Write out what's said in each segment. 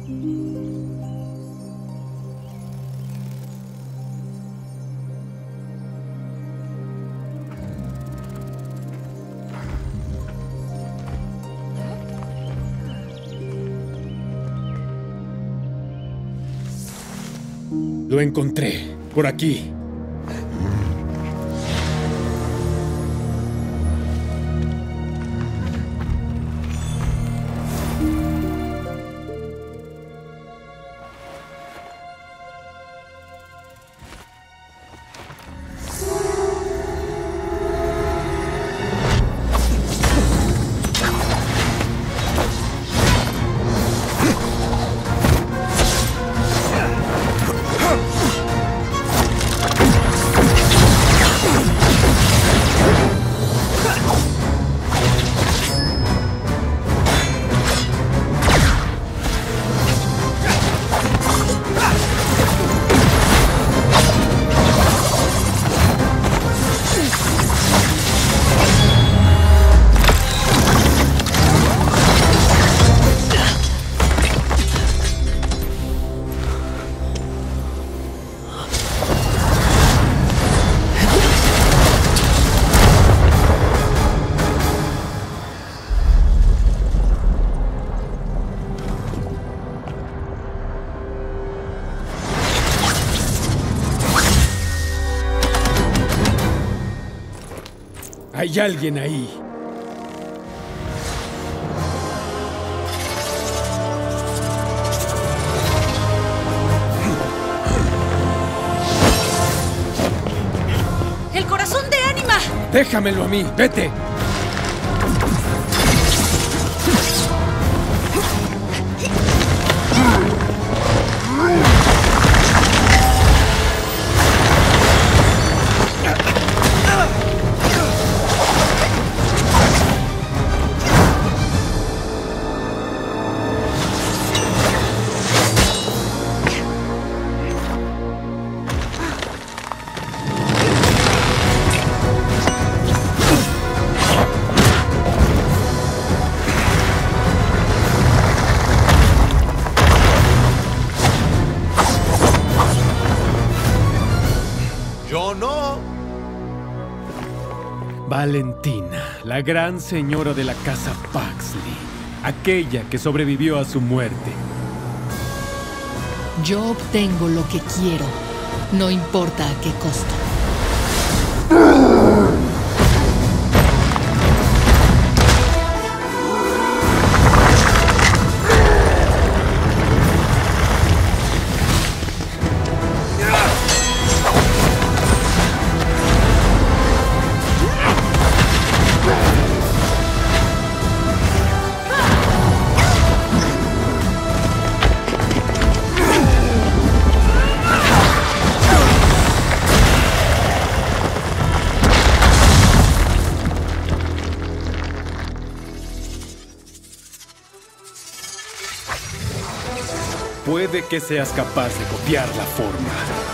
Lo encontré, por aquí. Hay alguien ahí. ¡El corazón de Ánima! Déjamelo a mí, vete. Valentina, la gran señora de la casa Paxley, aquella que sobrevivió a su muerte. Yo obtengo lo que quiero, no importa a qué costo. Puede que seas capaz de copiar la forma,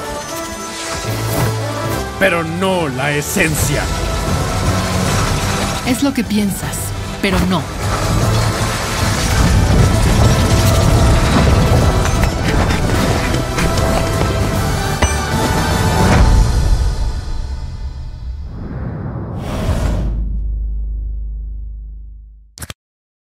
pero no la esencia. Es lo que piensas, pero no.